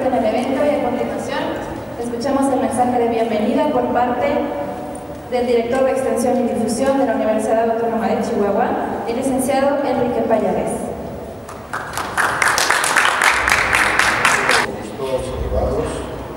participe en el evento y a continuación escuchamos el mensaje de bienvenida por parte del director de Extensión y Difusión de la Universidad Autónoma de Chihuahua, el licenciado Enrique Pallares. Saludarlos.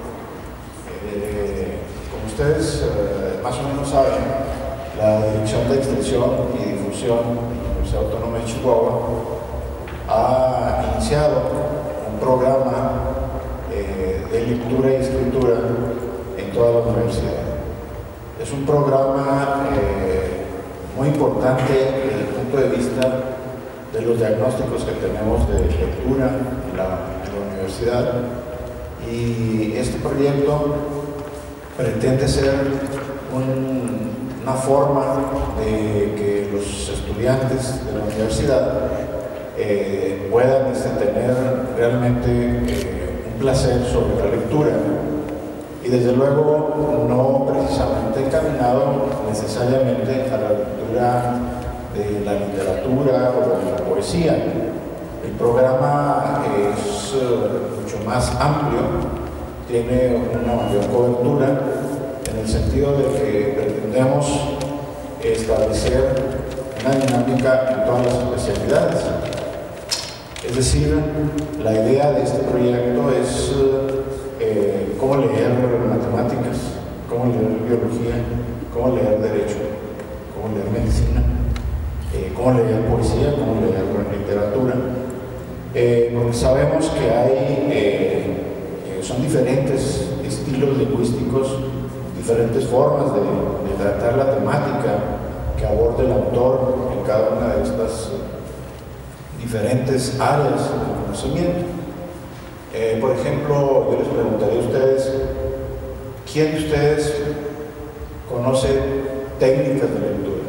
Como ustedes más o menos saben, la Dirección de Extensión y Difusión de la Universidad Autónoma de Chihuahua ha iniciado un programa de lectura y escritura en toda la universidad. Es un programa muy importante desde el punto de vista de los diagnósticos que tenemos de lectura en la universidad, y este proyecto pretende ser una forma de que los estudiantes de la universidad puedan tener realmente un placer sobre la lectura, y desde luego no precisamente encaminado necesariamente a la lectura de la literatura o de la poesía. El programa es mucho más amplio, tiene una mayor cobertura en el sentido de que pretendemos establecer una dinámica en todas las especialidades. Es decir, la idea de este proyecto es cómo leer matemáticas, cómo leer biología, cómo leer derecho, cómo leer medicina, cómo leer poesía, cómo leer literatura. Porque sabemos que son diferentes estilos lingüísticos, diferentes formas de tratar la temática que aborda el autor en cada una de estas diferentes áreas del conocimiento. Por ejemplo, yo les preguntaría a ustedes, ¿quién de ustedes conoce técnicas de lectura?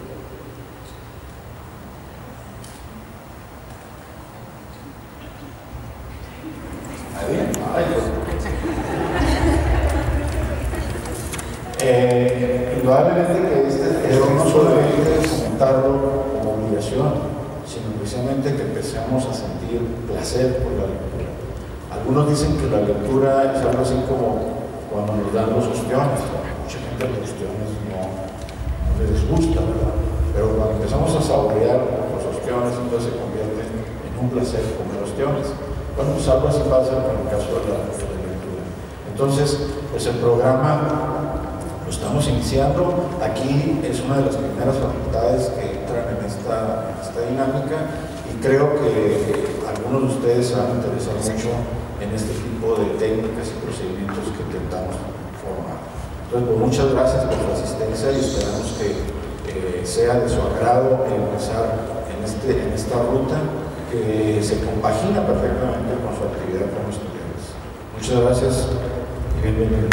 Indudablemente que pero no solamente es comentarlo como obligación, sino precisamente que empecemos a sentir placer por la lectura. Algunos dicen que la lectura es algo así como cuando nos dan los ostiones. Mucha gente los ostiones no les gusta, ¿verdad? Pero cuando empezamos a saborear los ostiones, entonces se convierte en un placer comer ostiones. Bueno, pues algo así pasa con el caso de la lectura. Entonces, pues el programa lo estamos iniciando. Aquí es una de las primeras facultades que entran en esta dinámica, y creo que algunos de ustedes se van a interesar mucho en este tipo de técnicas y procedimientos que intentamos formar. Entonces, pues, muchas gracias por su asistencia y esperamos que sea de su agrado empezar en esta ruta que se compagina perfectamente con su actividad como estudiantes. Muchas gracias y bienvenidos.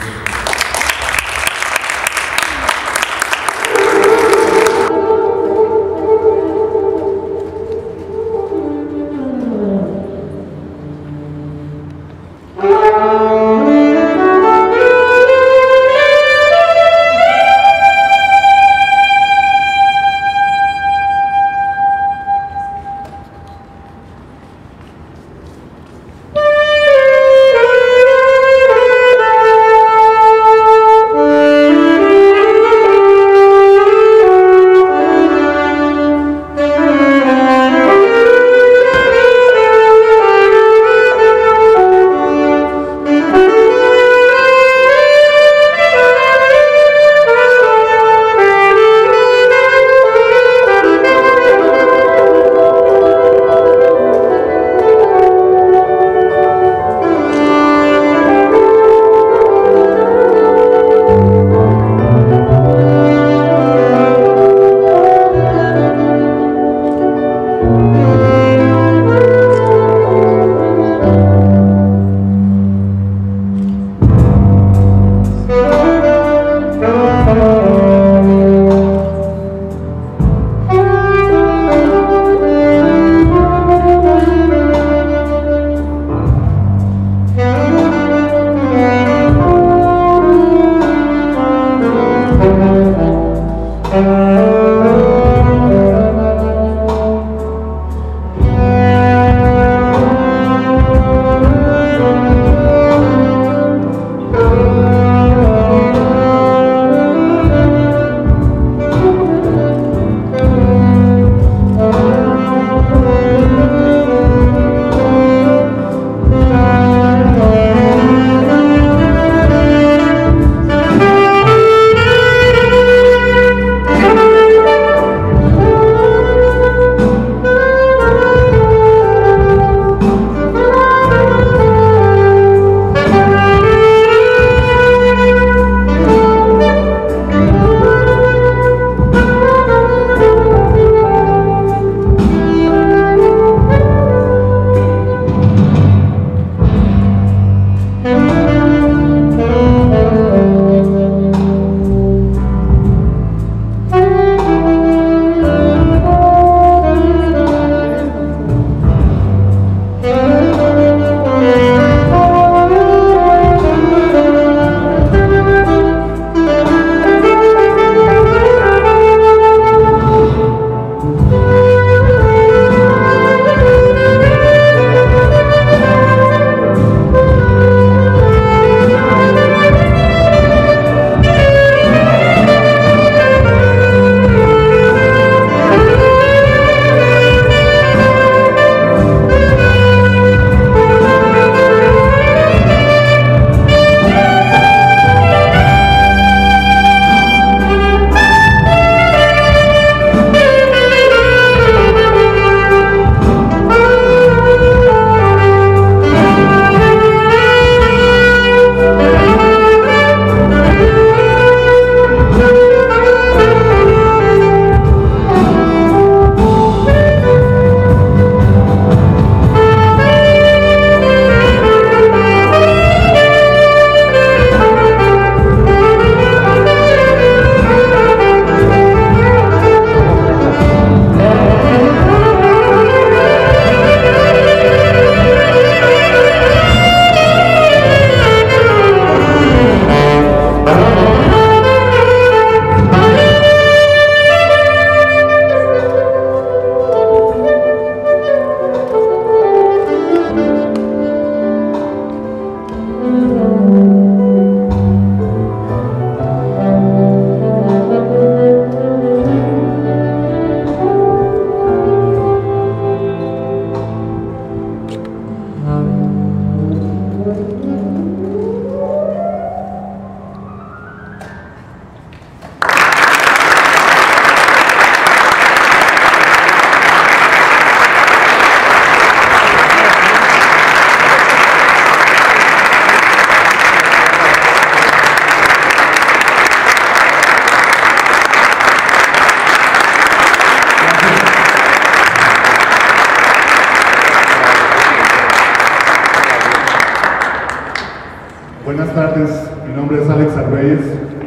Buenas tardes, mi nombre es Alex Argüelles,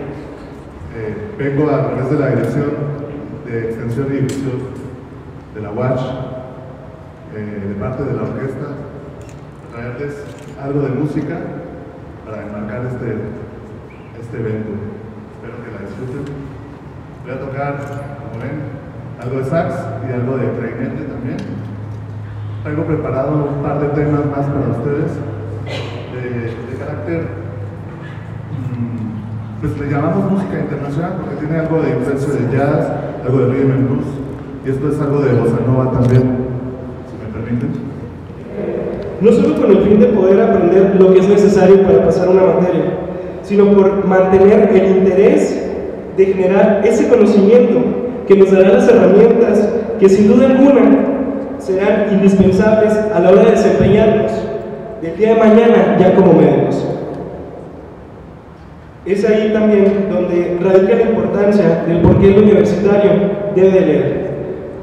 vengo a través de la Dirección de Extensión y Difusión de la UACH, de parte de la orquesta, a traerles algo de música para enmarcar este evento. Espero que la disfruten. Voy a tocar, como ven, algo de sax y algo de clarinete también. Traigo preparado un par de temas más para ustedes. De carácter, pues le llamamos música internacional porque tiene algo de influencia de jazz, algo de rhythm and blues, y esto es algo de bossa nova también, si me permiten. No solo con el fin de poder aprender lo que es necesario para pasar una materia, sino por mantener el interés de generar ese conocimiento que nos dará las herramientas que sin duda alguna serán indispensables a la hora de desempeñarnos del día de mañana ya como médicos. Es ahí también donde radica la importancia del por qué el universitario debe de leer.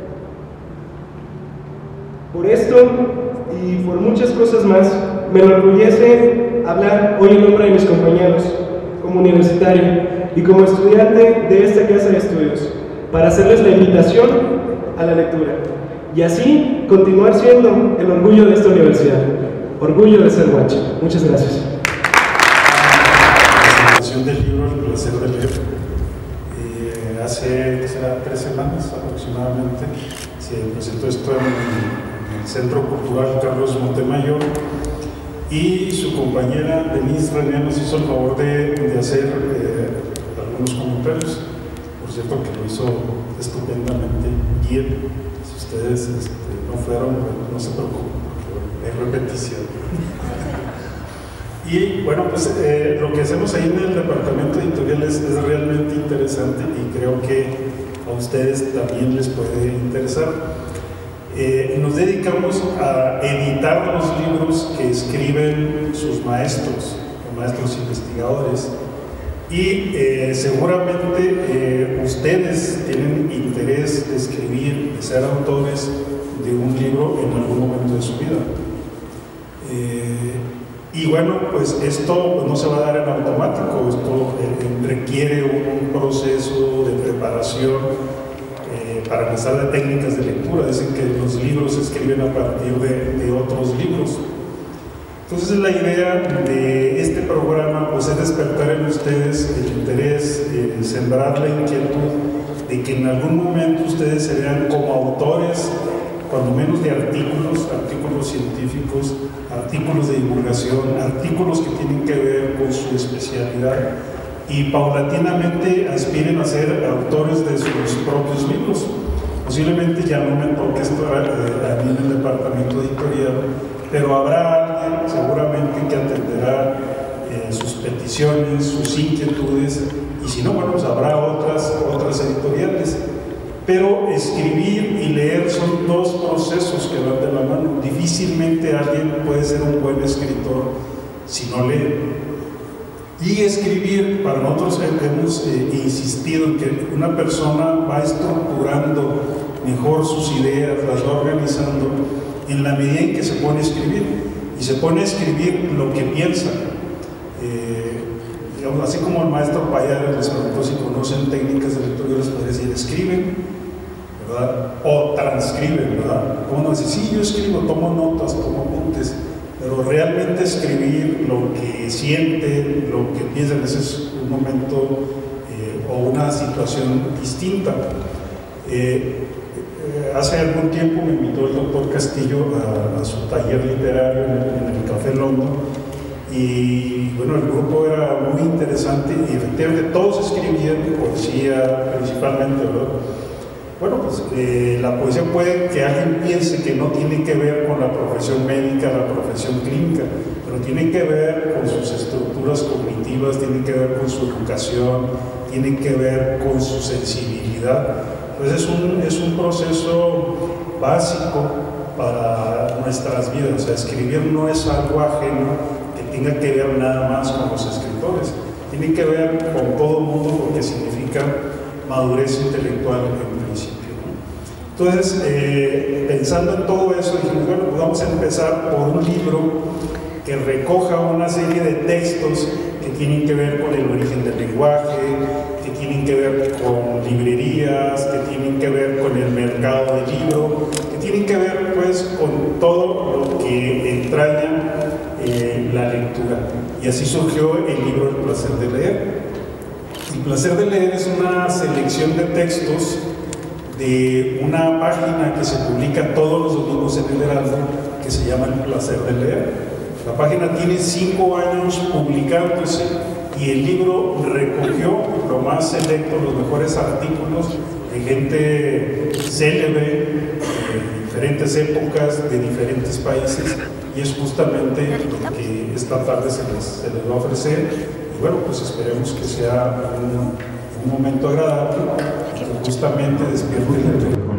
Por esto y por muchas cosas más, me enorgullece hablar hoy en nombre de mis compañeros como universitario y como estudiante de esta casa de estudios, para hacerles la invitación a la lectura y así continuar siendo el orgullo de esta universidad. Orgullo de ser UACH. Muchas gracias. La presentación del libro El placer de leer. Hace 3 semanas aproximadamente se presentó esto en el Centro Cultural Carlos Montemayor y su compañera Denise René nos hizo el favor de hacer algunos comentarios. Por cierto que lo hizo estupendamente bien. Si ustedes no fueron, no se preocupen. Repetición. Y bueno, pues lo que hacemos ahí en el departamento editorial es realmente interesante y creo que a ustedes también les puede interesar. Nos dedicamos a editar los libros que escriben sus maestros, o maestros investigadores, y seguramente ustedes tienen interés de escribir, de ser autores de un libro en algún momento de su vida. Y bueno, pues esto no se va a dar en automático, esto requiere un proceso de preparación para empezar de técnicas de lectura. Dicen que los libros se escriben a partir de otros libros. Entonces la idea de este programa pues es despertar en ustedes el interés, sembrar la inquietud de que en algún momento ustedes se vean como autores, cuando menos de artículos científicos, artículos de divulgación, artículos que tienen que ver con su especialidad y paulatinamente aspiren a ser autores de sus propios libros. Posiblemente ya no me toque esto a mí en el departamento editorial, pero habrá alguien seguramente que atenderá sus peticiones, sus inquietudes, y si no, bueno, pues habrá otras editoriales. Pero escribir y leer son dos procesos que van de la mano. Difícilmente alguien puede ser un buen escritor si no lee. Y escribir, para nosotros hemos insistido en que una persona va estructurando mejor sus ideas, las va organizando en la medida en que se pone a escribir. Y se pone a escribir lo que piensa. Digamos, así como el maestro Payares les preguntó si conocen técnicas de lectura, yo les podría decir, escriben, ¿verdad? O transcriben, ¿verdad? Como nos dice, sí, yo escribo, tomo notas, tomo apuntes, pero realmente escribir lo que siente, lo que piensa, ese es un momento o una situación distinta. Hace algún tiempo me invitó el doctor Castillo a su taller literario en el Café London, y bueno, el grupo era muy interesante y efectivamente todos escribían poesía principalmente, ¿verdad? Bueno, pues la poesía puede que alguien piense que no tiene que ver con la profesión médica, la profesión clínica, pero tiene que ver con sus estructuras cognitivas, tiene que ver con su educación, tiene que ver con su sensibilidad. Entonces es un proceso básico para nuestras vidas. O sea, escribir no es algo ajeno que tenga que ver nada más con los escritores, tiene que ver con todo el mundo porque significa madurez intelectual en principio, ¿no? Entonces, pensando en todo eso, dijimos, bueno, pues vamos a empezar por un libro que recoja una serie de textos que tienen que ver con el origen del lenguaje, que tienen que ver con librerías, que tienen que ver con el mercado del libro, que tienen que ver pues con todo lo que entraña la lectura. Y así surgió el libro El placer de leer. El placer de leer es una selección de textos de una página que se publica todos los domingos en el Heraldo, que se llama El placer de leer. La página tiene 5 años publicándose y el libro recogió lo más selecto, los mejores artículos de gente célebre, de diferentes épocas, de diferentes países, y es justamente lo que esta tarde se les va a ofrecer. Y bueno, pues esperemos que sea un momento agradable y que justamente despierte el